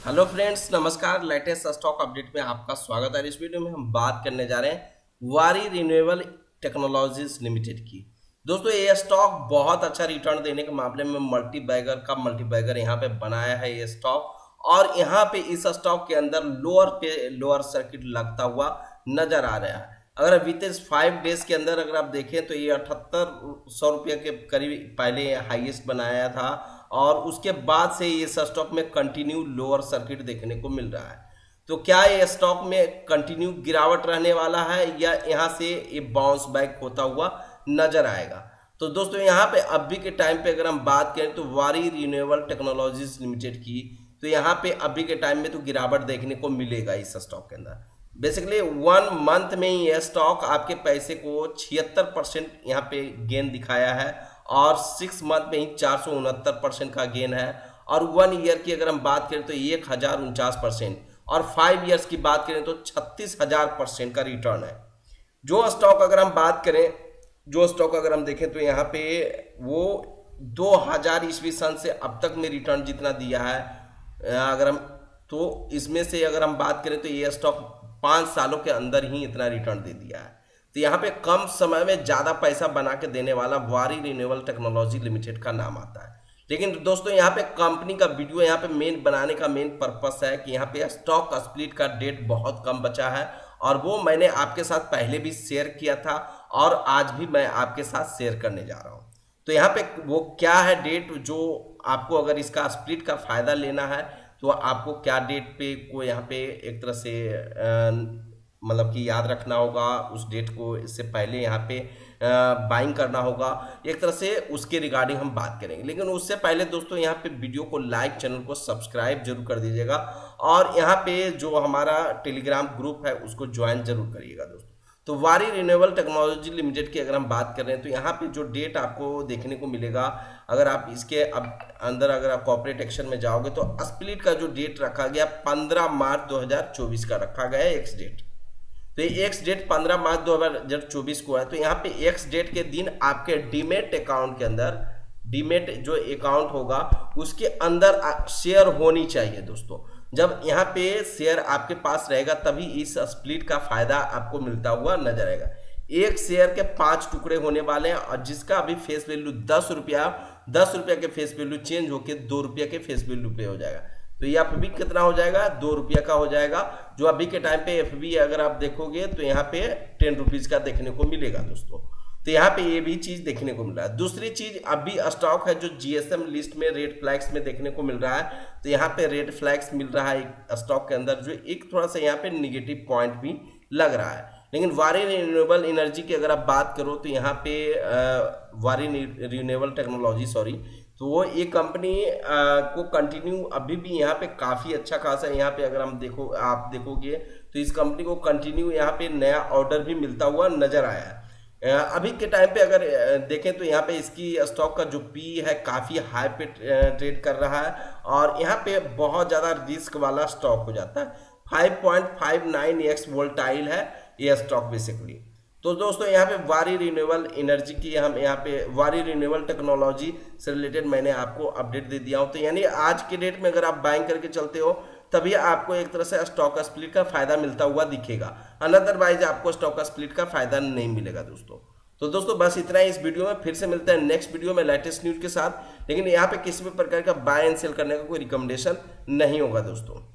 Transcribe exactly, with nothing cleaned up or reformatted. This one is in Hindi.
हेलो फ्रेंड्स, नमस्कार। लेटेस्ट स्टॉक अपडेट में आपका स्वागत है। इस वीडियो में हम बात करने जा रहे हैं वारी रिन्यूएबल टेक्नोलॉजीज लिमिटेड की। दोस्तों, ये स्टॉक बहुत अच्छा रिटर्न देने के मामले में मल्टी बैगर का मल्टी बैगर यहाँ पे बनाया है ये स्टॉक। और यहाँ पे इस स्टॉक के अंदर लोअर पे लोअर सर्किट लगता हुआ नजर आ रहा है। अगर बीते फाइव डेज के अंदर अगर आप देखें तो ये अठहत्तर सौ रुपये के करीब पहले हाईएस्ट बनाया था और उसके बाद से ये स्टॉक में कंटिन्यू लोअर सर्किट देखने को मिल रहा है। तो क्या ये स्टॉक में कंटिन्यू गिरावट रहने वाला है या यहाँ से ये बाउंस बैक होता हुआ नजर आएगा? तो दोस्तों, यहाँ पे अभी के टाइम पे अगर हम बात करें तो वारी रिन्यूएबल टेक्नोलॉजीज लिमिटेड की, तो यहाँ पे अभी के टाइम में तो गिरावट देखने को मिलेगा इस स्टॉक के अंदर। बेसिकली वन मंथ में ही यह स्टॉक आपके पैसे को छिहत्तर परसेंट यहाँ पे गेन दिखाया है और सिक्स मंथ में ही चार सौ उनहत्तर परसेंट का गेन है। और वन ईयर की अगर हम बात करें तो एक हजार उनचास परसेंट और फाइव ईयर्स की बात करें तो छत्तीस हजार परसेंट का रिटर्न है। जो स्टॉक अगर हम बात करें जो स्टॉक अगर हम देखें तो यहाँ पे वो दो हजार ईस्वी सन से अब तक में रिटर्न जितना दिया है, अगर हम तो इसमें से अगर हम बात करें तो ये स्टॉक पाँच सालों के अंदर ही इतना रिटर्न दे दिया है। तो यहाँ पे कम समय में ज़्यादा पैसा बना के देने वाला वारी रिन्यूएबल टेक्नोलॉजी लिमिटेड का नाम आता है। लेकिन दोस्तों, यहाँ पे कंपनी का वीडियो यहाँ पे मेन बनाने का मेन पर्पस है कि यहाँ पे स्टॉक स्प्लिट का डेट बहुत कम बचा है और वो मैंने आपके साथ पहले भी शेयर किया था और आज भी मैं आपके साथ शेयर करने जा रहा हूँ। तो यहाँ पे वो क्या है डेट, जो आपको अगर इसका स्प्लिट का फायदा लेना है तो आपको क्या डेट पे को यहाँ पे एक तरह से मतलब कि याद रखना होगा, उस डेट को इससे पहले यहाँ पे बाइंग करना होगा, एक तरह से उसके रिगार्डिंग हम बात करेंगे। लेकिन उससे पहले दोस्तों, यहाँ पे वीडियो को लाइक, चैनल को सब्सक्राइब जरूर कर दीजिएगा और यहाँ पे जो हमारा टेलीग्राम ग्रुप है उसको ज्वाइन जरूर करिएगा दोस्तों। तो वारी रिन्यूएबल टेक्नोलॉजी लिमिटेड की अगर हम बात कर रहे हैं तो यहाँ पे जो डेट आपको देखने को मिलेगा, अगर आप इसके अब अंदर अगर आप कॉर्पोरेट एक्शन में जाओगे तो स्प्लिट का जो डेट रखा गया पंद्रह मार्च दो हज़ार चौबीस का रखा गया है, एक्स डेट। तो ये एक्स डेट पंद्रह मार्च दो हज़ार चौबीस को है। तो यहाँ पे एक्स डेट के दिन आपके डीमेट अकाउंट के अंदर, डीमेट जो अकाउंट होगा उसके अंदर शेयर होनी चाहिए दोस्तों। जब यहाँ पे शेयर आपके पास रहेगा तभी इस स्प्लिट का फायदा आपको मिलता हुआ नजर आएगा। एक शेयर के पांच टुकड़े होने वाले हैं और जिसका अभी फेस वैल्यू दस रुपया दस रुपया के फेस वैल्यू चेंज होके दो रुपया के फेस वैल्यू पे हो जाएगा। तो ये एफ बी कितना हो जाएगा, दो रुपया का हो जाएगा। जो अभी के टाइम पे एफ बी अगर आप देखोगे तो यहाँ पे टेन रुपीज का देखने को मिलेगा दोस्तों। तो यहाँ पे ये भी चीज देखने को मिल रहा है। दूसरी चीज, अभी स्टॉक है जो जीएसएम लिस्ट में रेड फ्लैग्स में देखने को मिल रहा है। तो यहाँ पे रेड फ्लैग्स मिल रहा है स्टॉक के अंदर, जो एक थोड़ा सा यहाँ पे निगेटिव पॉइंट भी लग रहा है। लेकिन वारी रिन्यूएबल एनर्जी की अगर आप बात करो तो यहाँ पे वारी रिन्यूएबल टेक्नोलॉजी सॉरी तो वो ये कंपनी को कंटिन्यू अभी भी यहाँ पे काफ़ी अच्छा खासा यहाँ पे अगर हम देखो आप देखोगे तो इस कंपनी को कंटिन्यू यहाँ पे नया ऑर्डर भी मिलता हुआ नजर आया है। अभी के टाइम पे अगर देखें तो यहाँ पे इसकी स्टॉक का जो पी है काफ़ी हाई पे ट्रेड कर रहा है और यहाँ पे बहुत ज़्यादा रिस्क वाला स्टॉक हो जाता है। Five point five nine x volatile है ये स्टॉक बेसिकली। तो दोस्तों, यहाँ पे वारी रिन्यूएबल एनर्जी की हम यहाँ पे वारी रिन्यूएबल टेक्नोलॉजी से रिलेटेड मैंने आपको अपडेट दे दिया हूँ। तो यानी आज के डेट में अगर आप बाइंग करके चलते हो तभी आपको एक तरह से स्टॉक स्प्लिट का फायदा मिलता हुआ दिखेगा, अनदरवाइज आपको स्टॉक स्प्लिट का फायदा नहीं मिलेगा दोस्तों। तो दोस्तों, बस इतना ही इस वीडियो में। फिर से मिलते हैं नेक्स्ट वीडियो में लेटेस्ट न्यूज के साथ। लेकिन यहाँ पे किसी भी प्रकार का बाय एंड सेल करने का कोई रिकमेंडेशन नहीं होगा दोस्तों।